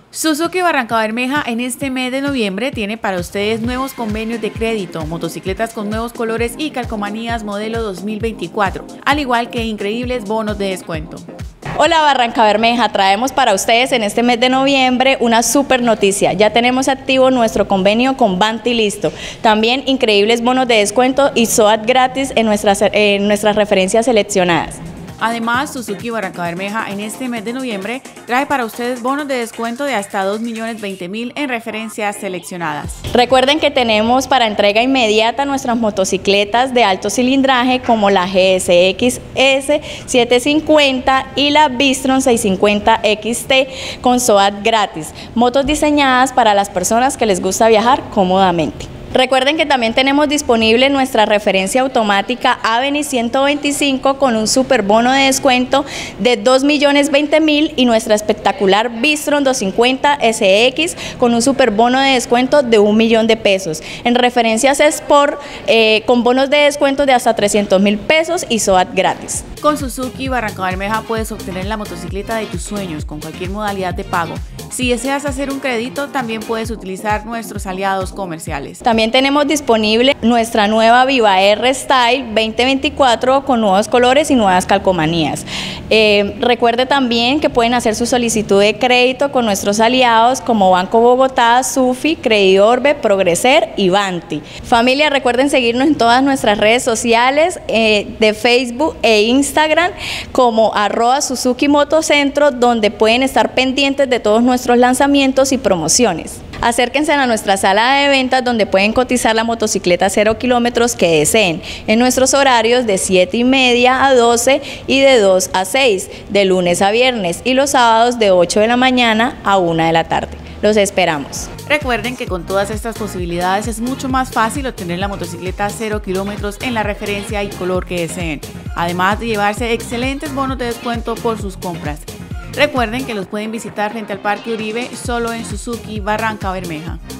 Suzuki Barranca Bermeja en este mes de noviembre tiene para ustedes nuevos convenios de crédito, motocicletas con nuevos colores y calcomanías modelo 2024, al igual que increíbles bonos de descuento. Hola Barranca Bermeja, traemos para ustedes en este mes de noviembre una super noticia. Ya tenemos activo nuestro convenio con Banti Listo. También increíbles bonos de descuento y SOAT gratis en nuestras referencias seleccionadas. Además, Suzuki Barranca Bermeja en este mes de noviembre trae para ustedes bonos de descuento de hasta 2.020.000 en referencias seleccionadas. Recuerden que tenemos para entrega inmediata nuestras motocicletas de alto cilindraje como la GSX S 750 y la Bistron 650 XT con SOAT gratis. Motos diseñadas para las personas que les gusta viajar cómodamente. Recuerden que también tenemos disponible nuestra referencia automática Avenue 125 con un super bono de descuento de 2.020.000 y nuestra espectacular Bistron 250 SX con un super bono de descuento de 1.000.000 de pesos. En referencias Sport con bonos de descuento de hasta 300.000 pesos y SOAT gratis. Con Suzuki Barranca Bermeja puedes obtener la motocicleta de tus sueños con cualquier modalidad de pago. Si deseas hacer un crédito, también puedes utilizar nuestros aliados comerciales. También tenemos disponible nuestra nueva Viva R Style 2024 con nuevos colores y nuevas calcomanías. Recuerde también que pueden hacer su solicitud de crédito con nuestros aliados como Banco Bogotá, Sufi, Crediorbe, Progreser y Banti. Familia, recuerden seguirnos en todas nuestras redes sociales de Facebook e Instagram como @Suzuki Motocentro, donde pueden estar pendientes de todos nuestros lanzamientos y promociones. Acérquense a nuestra sala de ventas donde pueden cotizar la motocicleta 0 kilómetros que deseen en nuestros horarios de 7:30 a 12 y de 2 a 6, de lunes a viernes, y los sábados de 8 de la mañana a 1 de la tarde. Los esperamos. Recuerden que con todas estas posibilidades es mucho más fácil obtener la motocicleta 0 kilómetros en la referencia y color que deseen, además de llevarse excelentes bonos de descuento por sus compras. Recuerden que los pueden visitar frente al Parque Uribe solo en Suzuki Barranca Bermeja.